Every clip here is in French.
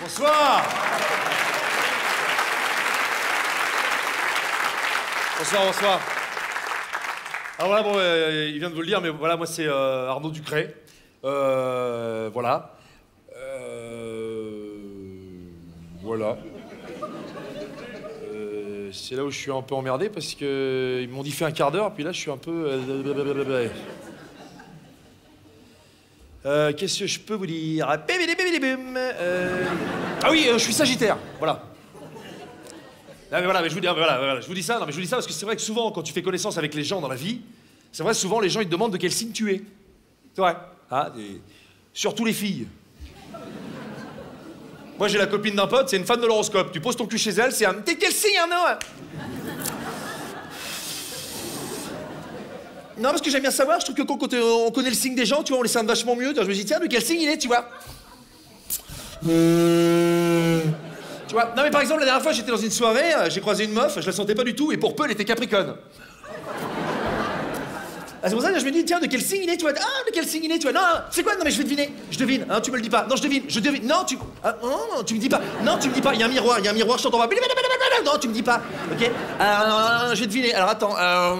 Bonsoir. Bonsoir, bonsoir. Alors voilà, bon, il vient de vous le dire, mais voilà, moi c'est Arnaud Ducret. Voilà. Voilà. C'est là où je suis un peu emmerdé parce que ils m'ont dit fais un quart d'heure, puis là je suis un peu... Qu'est-ce que je peux vous dire? Ah oui, je suis Sagittaire, voilà. Ah, mais voilà, mais je vous dis, voilà, je vous dis ça, non, mais je vous dis ça parce que c'est vrai que souvent, quand tu fais connaissance avec les gens dans la vie, c'est vrai, souvent les gens ils te demandent de quel signe tu es. C'est vrai. Ah, surtout les filles. Moi j'ai la copine d'un pote, c'est une fan de l'horoscope. Tu poses ton cul chez elle, c'est un... T'es quel signe, hein, non? Non, parce que j'aime bien savoir, je trouve que quand on connaît le signe des gens, tu vois, on les sent vachement mieux. Je me dis, tiens, de quel signe il est, tu vois? Tu vois? Non, mais par exemple, la dernière fois, j'étais dans une soirée, j'ai croisé une meuf, je la sentais pas du tout, et pour peu, elle était Capricorne. Ah, c'est pour ça que je me dis, tiens, de quel signe il est, tu vois? Ah, de quel signe il est, tu vois? Non, non, c'est quoi? Non, mais je vais deviner. Je devine, hein, tu me le dis pas. Non, je devine. Non, tu... Ah, non, tu me dis pas. Non, tu me dis pas. Il y a un miroir, je t'entends pas. Non, tu me dis pas. Ok? Je vais deviner. Alors, attends,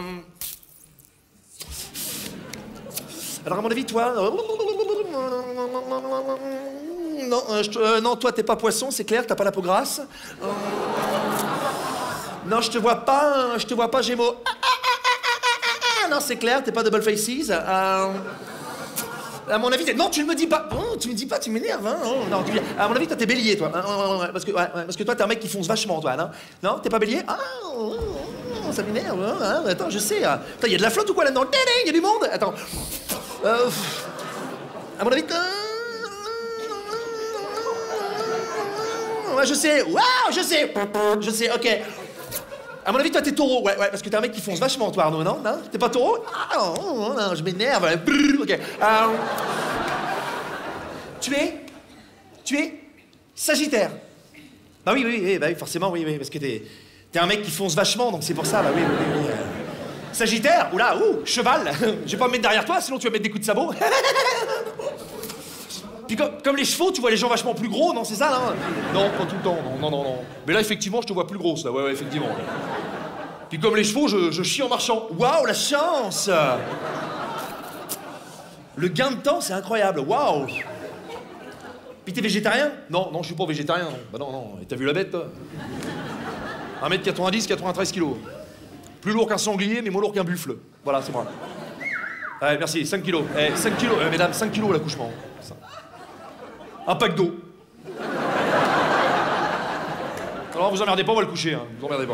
Alors, à mon avis, toi... Non, non, toi, t'es pas poisson, c'est clair, t'as pas la peau grasse. Non, je te vois pas Gémeaux. Non, c'est clair, t'es pas double faces. À mon avis, non, tu ne me dis pas. Oh, tu me dis pas, tu m'énerves. Hein. Oh, non, à mon avis, toi, t'es bélier, toi. Parce que toi, t'es un mec qui fonce vachement, toi, non? Non, t'es pas bélier? Ah, ça m'énerve. Hein. Attends, je sais. Attends, il y a de la flotte ou quoi là-dedans? Il y a du monde. Attends. À mon avis, je sais. Waouh, je sais, ok. À mon avis, toi, t'es taureau. Ouais, parce que t'es un mec qui fonce vachement, toi, Arnaud, non? T'es pas taureau? Ah, non, je m'énerve. Ok. Tu es Sagittaire. Bah oui, forcément, oui, parce que t'es un mec qui fonce vachement, donc c'est pour ça, bah oui. Sagittaire, oula, cheval. Je vais pas me mettre derrière toi, sinon tu vas mettre des coups de sabot. Puis comme les chevaux, tu vois les gens vachement plus gros, non, c'est ça, non? Non, pas tout le temps, non. Mais là, effectivement, je te vois plus grosse, là, ouais, effectivement. Puis comme les chevaux, je chie en marchant. Waouh, la chance! Le gain de temps, c'est incroyable, waouh! Puis t'es végétarien? Non, je suis pas végétarien, non. Bah non, et t'as vu la bête, toi? 1m90, 93 kilos. Plus lourd qu'un sanglier, mais moins lourd qu'un buffle. Voilà, c'est moi. Ouais, merci, 5 kilos. 5 kilos, mesdames, 5 kilos l'accouchement. Un pack d'eau. Alors, vous emmerdez pas, on va le coucher, hein. Vous emmerdez pas.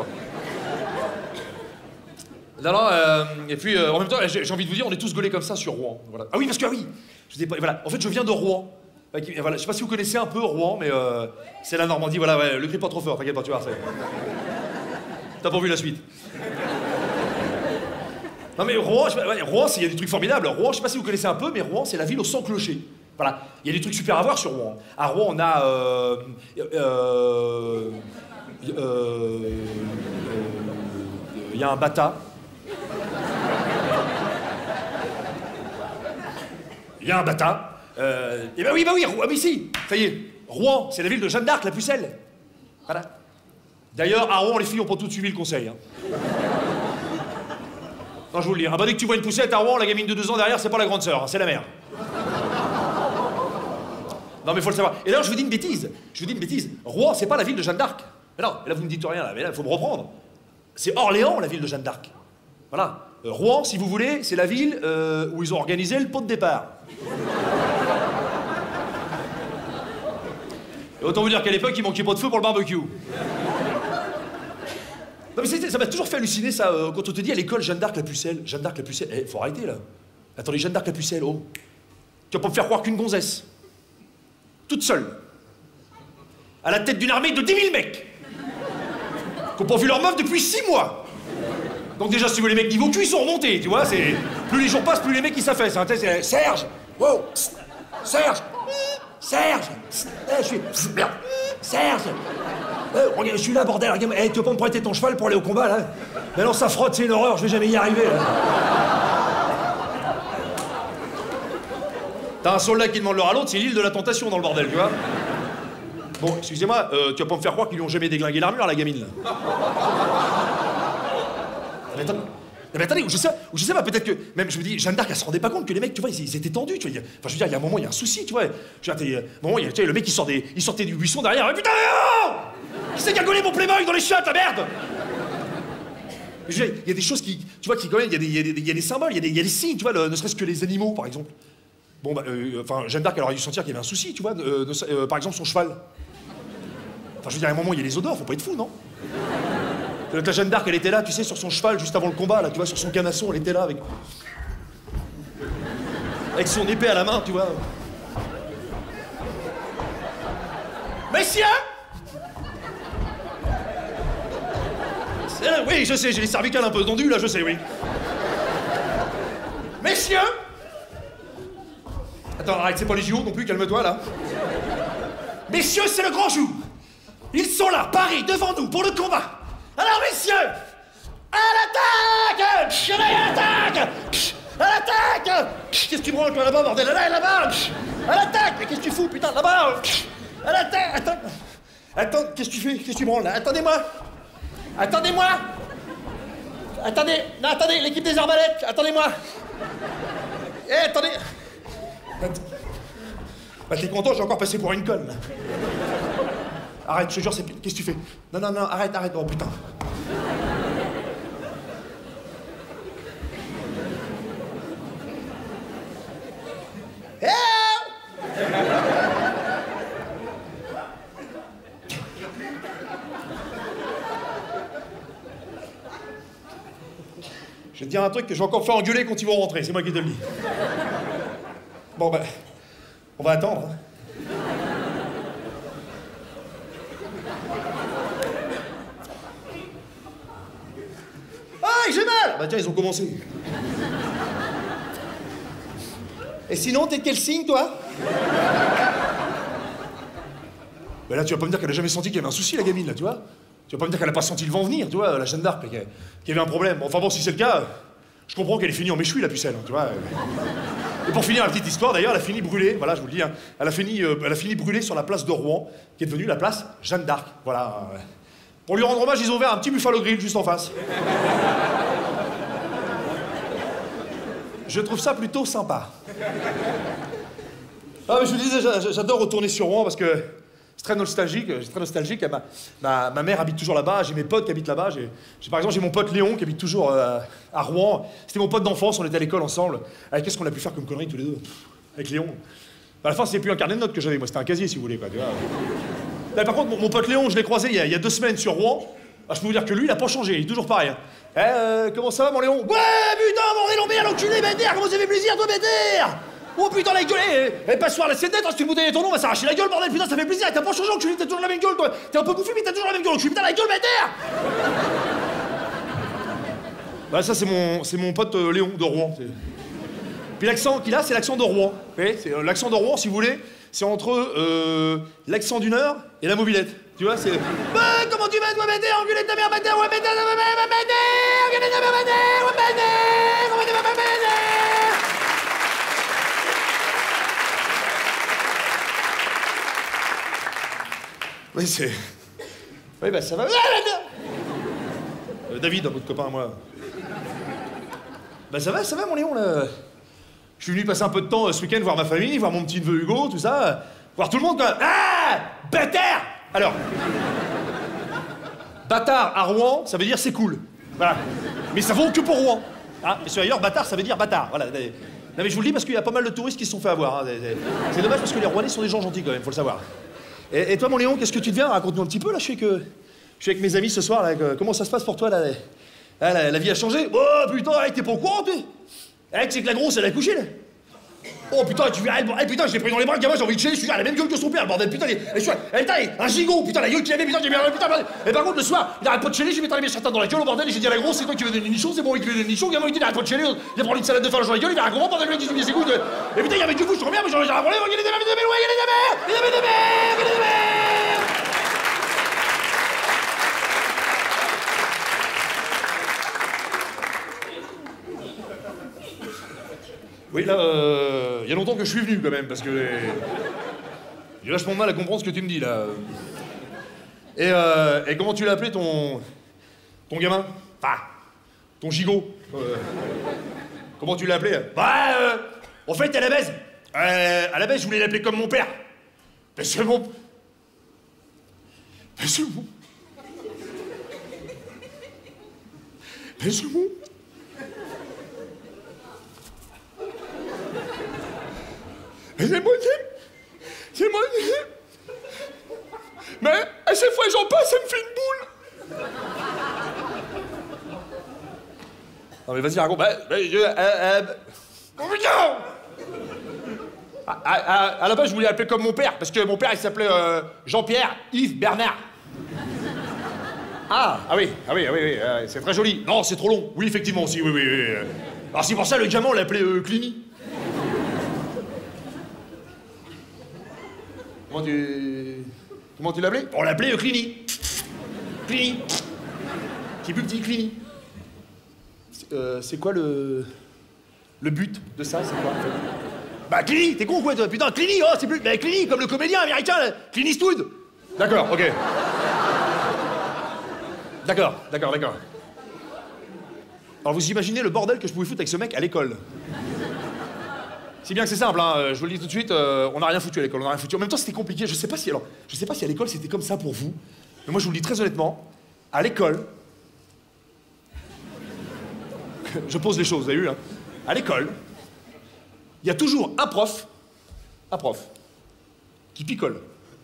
Non, et puis, en même temps, j'ai envie de vous dire, on est tous gaulés comme ça sur Rouen. Voilà. Ah oui, parce que, oui, je dis pas, voilà, en fait, je viens de Rouen. Voilà, je sais pas si vous connaissez un peu Rouen, mais c'est la Normandie, voilà, ouais, le crie pas trop fort, t'inquiète pas, tu vois, t'as pas vu la suite. Non mais Rouen, Rouen, il y a des trucs formidables. Rouen, je sais pas si vous connaissez un peu, mais Rouen, c'est la ville aux 100 clochers. Voilà, il y a des trucs super à voir sur Rouen. À Rouen, on a... Il y a un bata. Il y a un bata. Et bah oui, oui, si, ça y est. Rouen, c'est la ville de Jeanne d'Arc, la pucelle. Voilà. D'ailleurs, à Rouen, les filles ont pas toutes suivi le conseil. Hein. Non, je vous le dis. Ah bah dès que tu vois une poussette à Rouen, la gamine de 2 ans derrière, c'est pas la grande sœur, hein, c'est la mère. Non mais faut le savoir. Et d'ailleurs, je vous dis une bêtise. Rouen, c'est pas la ville de Jeanne d'Arc. Mais non, là vous me dites rien, là, mais là, faut me reprendre. C'est Orléans, la ville de Jeanne d'Arc. Voilà. Rouen, si vous voulez, c'est la ville où ils ont organisé le pot de départ. Et autant vous dire qu'à l'époque, il manquait pas de feu pour le barbecue. Non mais ça m'a toujours fait halluciner ça, quand on te dit à l'école Jeanne d'Arc la pucelle. Jeanne d'Arc la pucelle, faut arrêter là. Attendez, Jeanne d'Arc la pucelle, oh. Tu vas pas me faire croire qu'une gonzesse, toute seule, à la tête d'une armée de 10 000 mecs, qui n'ont pas vu leur meuf depuis 6 mois. Donc déjà, si vous voulez les mecs niveau cul, ils sont remontés, tu vois, c'est... Plus les jours passent, plus les mecs ils s'affaissent. Hein. Serge, wow, Serge, je suis... Merde, Serge. Regarde, je suis là, bordel, regarde, tu veux pas me prêter ton cheval pour aller au combat, là? Mais non, ça frotte, c'est une horreur, je vais jamais y arriver, là. T'as un soldat qui demande l'heure à l'autre, c'est l'île de la tentation dans le bordel, tu vois? Bon, excusez-moi, tu vas pas me faire croire qu'ils lui ont jamais déglingué l'armure à la gamine, là. Mais attendez, ou je sais pas, peut-être que... Même, je me dis, Jeanne d'Arc, elle se rendait pas compte que les mecs, tu vois, ils étaient tendus, tu vois. Enfin, je veux dire, il y a un moment, il y a un souci, tu vois. Je veux dire, un moment, tu sais, le mec, il sortait du buisson derrière. Putain, non! Qui c'est qui a gaulé mon Playboy dans les chiottes, la merde? Je veux dire, il y a des choses qui... Tu vois, qui quand même, il y a des symboles, il y a des signes, tu vois, ne serait-ce que les animaux, par exemple. Bon, bah, enfin, Jeanne d'Arc, elle aurait dû sentir qu'il y avait un souci, tu vois, par exemple, son cheval. Enfin, je veux dire, à un moment, il y a les odeurs, faut pas être fou, non? La Jeanne d'Arc, elle était là, tu sais, sur son cheval, juste avant le combat, là, tu vois, sur son canasson, elle était là, avec son épée à la main, tu vois. Messieurs! Oui, je sais, j'ai les cervicales un peu tendues, là, je sais, oui. Messieurs! Attends, arrête, c'est pas les JO non plus, calme-toi, là. Messieurs, c'est le grand jour. Ils sont là, parés, devant nous, pour le combat. Alors, messieurs, à l'attaque! À l'attaque! À l'attaque! Qu'est-ce que tu branles, toi, là-bas, bordel? Là-bas! À l'attaque! Mais qu'est-ce que tu fous, putain, là-bas? À l'attaque! Attends, qu'est-ce que tu fais? Qu'est-ce que tu branles, là? Attendez-moi! Attendez! Non, attendez, l'équipe des arbalètes! Attendez-moi! Eh, attendez! Bah, t'es content, j'ai encore passé pour une conne, là. Arrête, je te jure, c'est... Qu'est-ce que tu fais? Non, arrête, oh putain. Je vais te dire un truc que je vais encore faire engueuler quand ils vont rentrer, c'est moi qui te le dis. Bon, ben, on va attendre, hein. Ah, j'ai mal! Bah tiens, ils ont commencé. Et sinon, t'es de quel signe, toi? Bah là, tu vas pas me dire qu'elle a jamais senti qu'il y avait un souci, la gamine, là, tu vois? Tu vas pas me dire qu'elle a pas senti le vent venir, tu vois, la Jeanne d'Arc, qu'il y avait un problème. Enfin bon, si c'est le cas, je comprends qu'elle est finie en méchoui, la pucelle, hein, tu vois. Et pour finir la petite histoire, d'ailleurs, elle a fini brûlée, voilà, je vous le dis, hein, elle a fini brûlée sur la place de Rouen, qui est devenue la place Jeanne d'Arc, voilà. Pour lui rendre hommage, ils ont ouvert un petit Buffalo Grill juste en face. Je trouve ça plutôt sympa. Ah, mais je vous disais, j'adore retourner sur Rouen parce que c'est très nostalgique. Ma mère habite toujours là-bas, j'ai mes potes qui habitent là-bas. Par exemple, j'ai mon pote Léon qui habite toujours à Rouen. C'était mon pote d'enfance, on était à l'école ensemble. Qu'est-ce qu'on a pu faire comme conneries tous les deux? Avec Léon. À la fin, c'était plus un carnet de notes que j'avais, moi, c'était un casier, si vous voulez, quoi, tu vois. Là, par contre, mon pote Léon, je l'ai croisé il y a 2 semaines sur Rouen. Ah, je peux vous dire que lui, il a pas changé, il est toujours pareil. Hein. Comment ça va, mon Léon? Ouais, putain, bordel, on met à l'enculé, Bender, comment ça fait plaisir, toi, Bender? Oh putain, la gueule, pas ce soir, la scène d'être, c'est une bouteille de ton nom, on va s'arracher la gueule, bordel, putain, ça fait plaisir, t'as pas changé, enculé, t'as toujours la même gueule, toi. T'es un peu bouffi, mais t'as toujours la même gueule, enculé, putain, la gueule, Bender. Bah, ça, c'est mon pote Léon de Rouen. Puis l'accent qu'il a, c'est l'accent de Rouen. Vous voyez, c'est l'accent de Rouen, si vous voulez, c'est entre l'accent du Nord et la mobilette. Tu vois, c'est... Bah, comment tu vas, toi, Bender, enculé de ta mère, Bender, ouais, Bender, enculé de ta mère, Bender, ouais, Bender, comment tu vas, Bender? Oui, c'est... Oui, bah, ça va... David, un autre copain, moi. Bah, ça va, mon Léon, là. Je suis venu passer un peu de temps ce week-end voir ma famille, voir mon petit neveu Hugo, tout ça. Voir tout le monde, quoi. Ah! Bâtard! Alors... Bâtard à Rouen, ça veut dire c'est cool. Voilà. Mais ça vaut que pour Rouen. Hein? Et sur ailleurs, bâtard, ça veut dire bâtard. Voilà. Non, mais je vous le dis parce qu'il y a pas mal de touristes qui se sont fait avoir. Hein. C'est dommage parce que les Rouennais sont des gens gentils quand même, faut le savoir. Et toi, mon Léon, qu'est-ce que tu deviens? Raconte-nous un petit peu, là. Je suis avec mes amis ce soir, là. Comment ça se passe pour toi, là? La vie a changé? Oh, putain, t'es pas au courant, tu sais que la grosse, elle a couché, là. Oh putain, tu verras, putain, je l'ai pris dans les bras, le gamin, j'ai envie de chier, je suis là, elle a la même gueule que son père, bordel, putain, elle taille, un gigot, putain, la gueule qu'il avait, putain, j'ai bien, putain, bordel. Et par contre, le soir, il arrête pas de chialer, je lui mets les certains dans la gueule, au bordel, et j'ai dit à la grosse, c'est toi qui veux donner une nichon, c'est bon, il veut donner une nichon, le gamin, il dit, il arrête pas de chialer, il a pris une salade de farge dans la gueule, il a un gros bordel, il dit, c'est goût, et putain, il y avait du coup, je reviens, mais j'en ai parlé, il y a des Oui, là, il y a longtemps que je suis venu quand même, parce que J'ai vachement de mal à comprendre ce que tu me dis, là. Et comment tu l'as appelé, ton gamin? Enfin, ton gigot. Comment tu l'as appelé? Bah, en fait, à la base, je voulais l'appeler comme mon père. Mais c'est mon... Mais c'est bon. Mais c'est bon. Mais c'est moi, c'est moi. Mais à chaque fois que j'en passe, ça me fait une boule. Non mais vas-y, raconte. Oh putain! À la base, je voulais l'appeler comme mon père, parce que mon père, il s'appelait Jean-Pierre Yves Bernard. Ah oui, c'est très joli. Non, c'est trop long. Oui, effectivement, aussi, oui. Alors c'est pour ça, le gamin, on l'appelait Clini. Comment tu l'appelais? On l'appelait Clini. Clini. Qui est plus petit, Clini. C'est quoi le but de ça, c'est quoi, en fait? Bah, Clini, t'es con ou quoi, toi? Putain, Clini, oh, c'est plus... Bah, Clini, comme le comédien américain, là. Clint Eastwood. D'accord, ok. D'accord. Alors, vous imaginez le bordel que je pouvais foutre avec ce mec à l'école. Si bien que c'est simple, hein, je vous le dis tout de suite, on n'a rien foutu à l'école, on n'a rien foutu. En même temps, c'était compliqué, je sais pas si à l'école c'était comme ça pour vous, mais moi je vous le dis très honnêtement, à l'école, je pose les choses, vous avez vu, hein, à l'école, il y a toujours un prof, qui picole.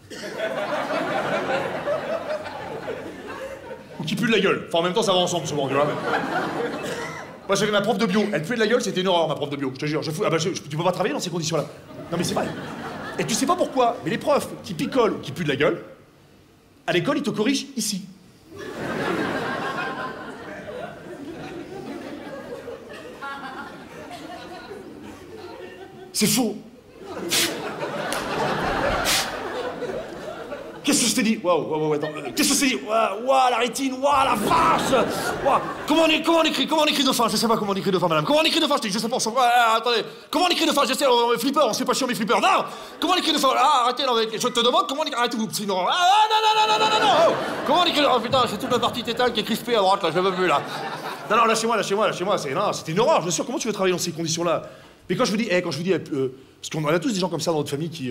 Ou qui pue de la gueule. Enfin, en même temps, ça va ensemble souvent, tu vois. Moi, j'avais ma prof de bio. Elle puait de la gueule, c'était une horreur, ma prof de bio. Je te jure. Tu peux pas travailler dans ces conditions-là. Non, mais c'est vrai. Et tu sais pas pourquoi, mais les profs qui picolent ou qui puent de la gueule, à l'école, ils te corrigent ici. C'est faux. Qu'est-ce que je t'ai dit? Waouh, attends. Qu'est-ce que je t'ai dit? Waouh, la rétine, waouh, la vache. Waouh. Comment on écrit dauphin? Je sais pas comment on écrit dauphin, madame. Comment on écrit dauphin? Je dis, je sais pas. Attendez. Comment on écrit dauphin? Je sais, flipper, on sait pas chier mes flippers. Non. Comment on écrit dauphin? Ah, arrêtez, là, je te demande comment on écrit. Arrêtez-vous, sinon. Ah, non. Oh. Comment on écrit? Oh putain, c'est toute la partie tétale qui est crispée à droite, là, je l'ai même vu, là. Non, lâchez-moi. C'était une horreur, je suis sûr. Comment tu veux travailler dans ces conditions-là? Mais quand je vous dis, parce qu'on a tous des gens comme ça dans notre famille qui.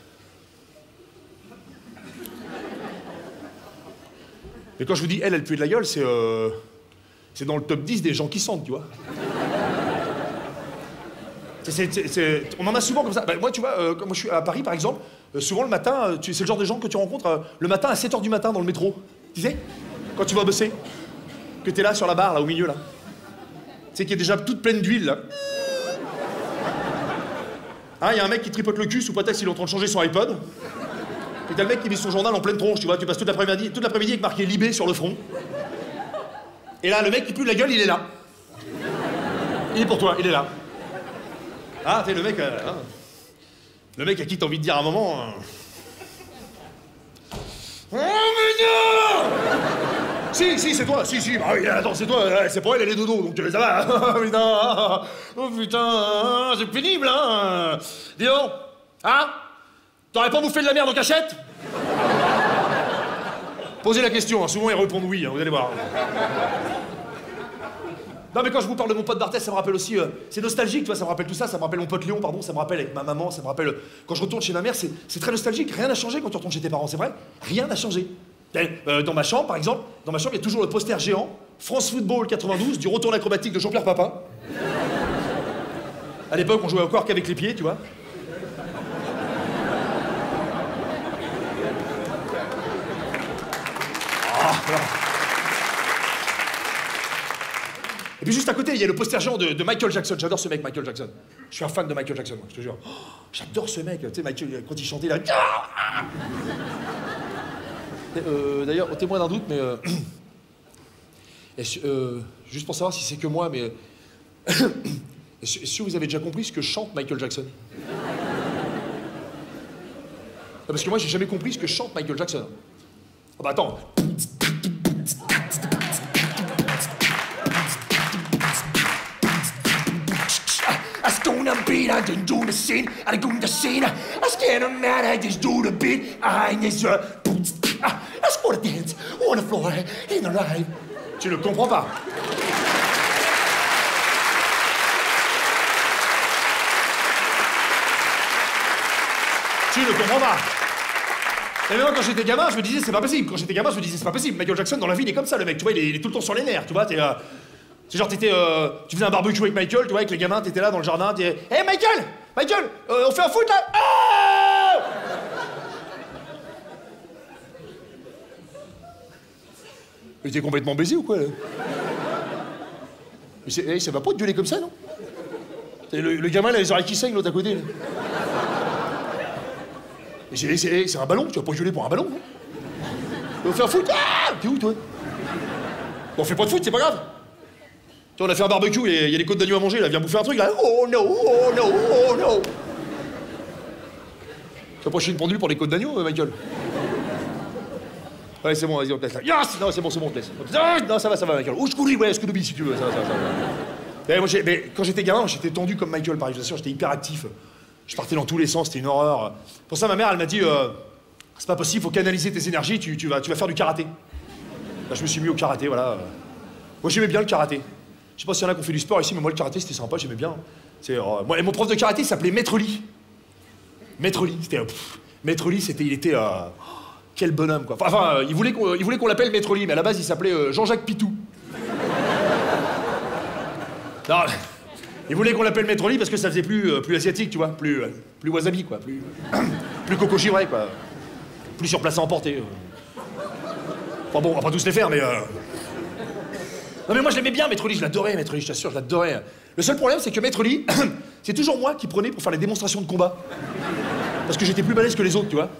Et quand je vous dis elle pue de la gueule, c'est dans le top 10 des gens qui sentent, tu vois. On en a souvent comme ça. Bah, moi, tu vois, quand moi je suis à Paris, par exemple, souvent le matin, c'est le genre de gens que tu rencontres le matin à 7h du matin dans le métro. Tu sais? Quand tu vas bosser. Que t'es là sur la barre, là, au milieu, là. Tu sais, qui est déjà toute pleine d'huile, là. Hein, y a un mec qui tripote le cul sous prétexte qu'il est en train de changer son iPod. Et t'as le mec qui lit son journal en pleine tronche, tu vois, tu passes toute l'après-midi avec marqué Libé sur le front. Et là, le mec qui pue de la gueule, il est là. Il est pour toi, il est là. Ah, t'es le mec... le mec à qui t'as envie de dire à un moment... Oh, mais non! Si, c'est toi, si. Bah oui, attends, c'est toi, c'est pour elle, elle est dodo, donc tu les as là. Oh putain, c'est pénible, hein. Dis donc, hein? T'aurais pas bouffé de la merde en cachette? Posez la question, hein. Souvent ils répondent oui, hein, vous allez voir. Non mais quand je vous parle de mon pote d'Arthès, ça me rappelle aussi... c'est nostalgique, tu vois, ça me rappelle tout ça, ça me rappelle mon pote Léon, pardon, ça me rappelle avec ma maman, ça me rappelle... Quand je retourne chez ma mère, c'est très nostalgique, rien n'a changé quand tu retournes chez tes parents, c'est vrai? Rien n'a changé. Dans ma chambre, par exemple, il y a toujours le poster géant, France Football 92, du retour acrobatique de Jean-Pierre Papin. À l'époque, on jouait encore qu'avec les pieds, tu vois. Voilà. Et puis juste à côté, il y a le poster géant de Michael Jackson. J'adore ce mec, Michael Jackson. Je suis un fan de Michael Jackson, moi, je te jure. Oh, j'adore ce mec. Tu sais, Michael, quand il chantait, il a... D'ailleurs, au témoin d'un doute, mais... juste pour savoir si c'est que moi, mais... Est-ce que vous avez déjà compris ce que chante Michael Jackson? Parce que moi, j'ai jamais compris ce que chante Michael Jackson. Ah bah attends. beat, I didn't do the scene, I didn't do the scene. I scared of mad, I just do the beat. I just wanna dance on the floor in the live. Tu ne comprends pas. Tu ne comprends pas. Et même quand j'étais gamin, je me disais c'est pas possible. Quand j'étais gamin, je me disais c'est pas possible. Michael Jackson dans la vie, il est comme ça le mec. Tu vois, il est tout le temps sur les nerfs. Tu vois, c'est genre tu faisais un barbecue avec Michael, tu vois, avec les gamins, t'étais là dans le jardin, t'es hey Michael, on fait un foot là. Oh Mais t'es complètement baisé ou quoi là? Mais ça va pas te gueuler comme ça, non? Le gamin, il a les oreilles qui saignent, l'autre à côté. Là. C'est un ballon, tu vas pas gueuler pour un ballon, non? On fait un foot. Ah t'es où, toi? Bon, on fait pas de foot, c'est pas grave. Tu vois, on a fait un barbecue, il y a des côtes d'agneau à manger, là, viens bouffer un truc, là. Oh no, oh no, oh no. Tu vas pas chier une pendule pour des côtes d'agneau, Michael? Ouais, c'est bon, vas-y, on te laisse là. Yes! Non, c'est bon, on te laisse. Non, ça va, Michael. Ou je couris, ouais, Scooby, si tu veux, ça va. Mais quand j'étais gamin, j'étais tendu comme Michael, par exemple, j'étais hyper actif. Je partais dans tous les sens, c'était une horreur. Pour ça, ma mère, elle m'a dit, c'est pas possible, faut canaliser tes énergies, tu vas faire du karaté. Là, je me suis mis au karaté, voilà. Moi, j'aimais bien le karaté. Je sais pas s'il y en a qui ont fait du sport ici, mais moi, le karaté, c'était sympa, j'aimais bien. Moi, et mon prof de karaté s'appelait Maître Lee. Maître Lee, Maître Lee, il était... quel bonhomme, quoi. Enfin, il voulait qu'on l'appelle Maître Lee, mais à la base, il s'appelait Jean-Jacques Pitou. Non, il voulait qu'on l'appelle Maître Lee parce que ça faisait plus asiatique, tu vois, plus wasabi, quoi, plus coco givré, quoi. Plus sur place à emporter. Enfin bon, on va pas tous les faire, mais... Non mais moi je l'aimais bien, Maître Lee, je l'adorais, Maître Lee, je t'assure, je l'adorais. Le seul problème, c'est que Maître Lee, c'est toujours moi qui prenais pour faire les démonstrations de combat. Parce que j'étais plus balèze que les autres, tu vois.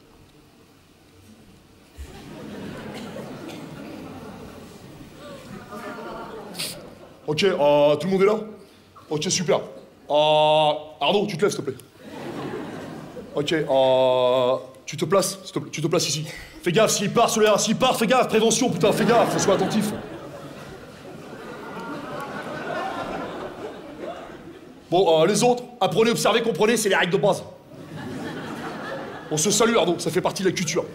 Ok, tout le monde est là? Ok, super. Arnaud, tu te lèves, s'il te plaît. Ok, tu te places, s'il te plaît, tu te places ici. Fais gaffe, s'il part, fais gaffe, prévention, putain, fais gaffe, sois attentif. Bon, les autres, apprenez, observez, comprenez, c'est les règles de base. On se salue, Arnaud, ça fait partie de la culture.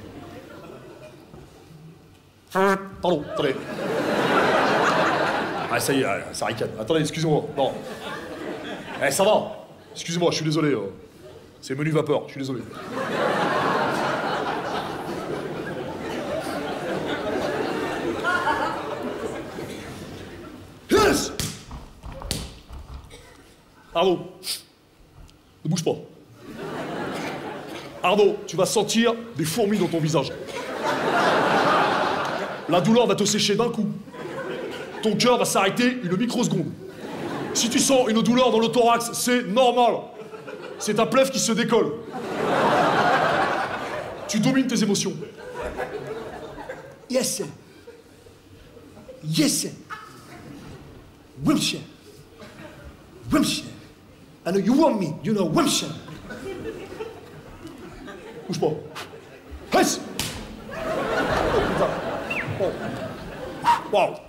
Pardon, attendez. Ah, ça y est, ça ricane. Attendez, excusez-moi. Non. Eh, ça va. Excusez-moi, je suis désolé. C'est menu vapeur, je suis désolé. Yes! Arnaud, ne bouge pas. Arnaud, tu vas sentir des fourmis dans ton visage. La douleur va te sécher d'un coup. Ton cœur va s'arrêter une microseconde. Si tu sens une douleur dans le thorax, c'est normal. C'est ta plèvre qui se décolle. Tu domines tes émotions. Yes, sir. Yes, sir. Wilshire. Wilshire. I know you want me. You know Wilshire. Bouge pas. Yes. Wow,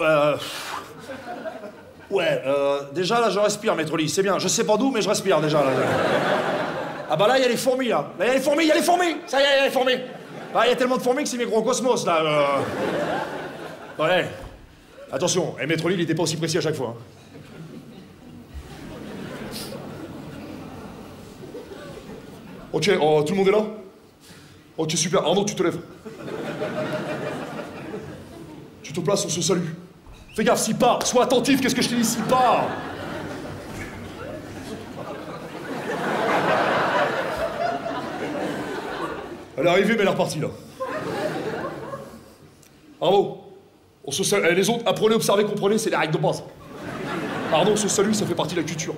ouais, déjà là je respire, Maître Lee, c'est bien. Je sais pas d'où, mais je respire déjà là. Ah bah là il y a les fourmis là. Là il y a les fourmis, Ça y est, il y a les fourmis. Ah, il y a tellement de fourmis que c'est microcosmos là. Ouais. Attention, et Maître Lee il était pas aussi précis à chaque fois. Hein. Ok, tout le monde est là? Ok, super. Arnaud, tu te lèves. Tu te places, on se salue. Fais gaffe, s'il part, sois attentif, qu'est-ce que je t'ai dit, s'il part. Elle est arrivée, mais elle est repartie, là. Arnaud, on se salue. Les autres, apprenez, observez, comprenez, c'est les règles de base. Arnaud, on se salue, ça fait partie de la culture.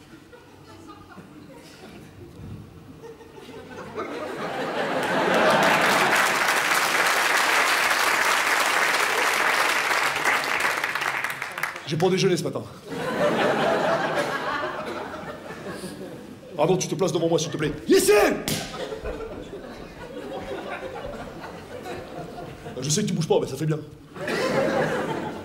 J'ai pas déjeuné ce matin. Arnaud, tu te places devant moi, s'il te plaît. Yes, sir! Je sais que tu bouges pas, mais ça fait bien.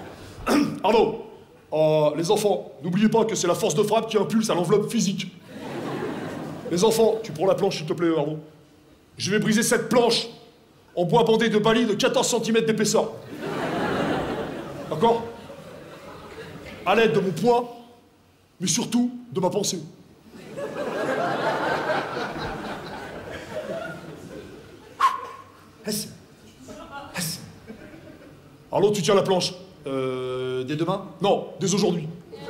Arnaud, les enfants, n'oubliez pas que c'est la force de frappe qui impulse à l'enveloppe physique. Les enfants, tu prends la planche, s'il te plaît, Arnaud. Je vais briser cette planche en bois bandé de Bali de 14 cm d'épaisseur. D'accord? À l'aide de mon poids, mais surtout de ma pensée. Arnaud, tu tiens la planche. Dès demain? Non, dès aujourd'hui.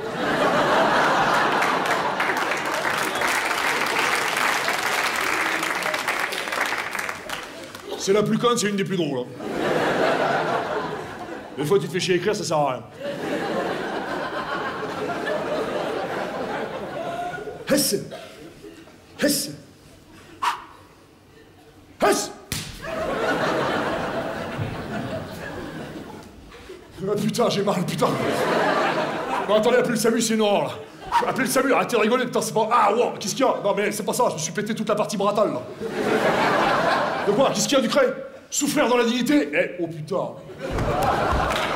C'est la plus conne, c'est une des plus drôles. Hein. Des fois, tu te fais chier à écrire, ça sert à rien. Hesse. Hesse. Hesse. Ah, putain, j'ai mal, putain. Non, attendez, appelez le SAMU, c'est une horreur, là. Appelez le SAMU, arrêtez de rigoler, putain, c'est pas... Ah, wow, qu'est-ce qu'il y a? Non, mais c'est pas ça, je me suis pété toute la partie bratale, là. De quoi? Qu'est-ce qu'il y a, Ducret? Souffrir dans la dignité? Eh, oh putain.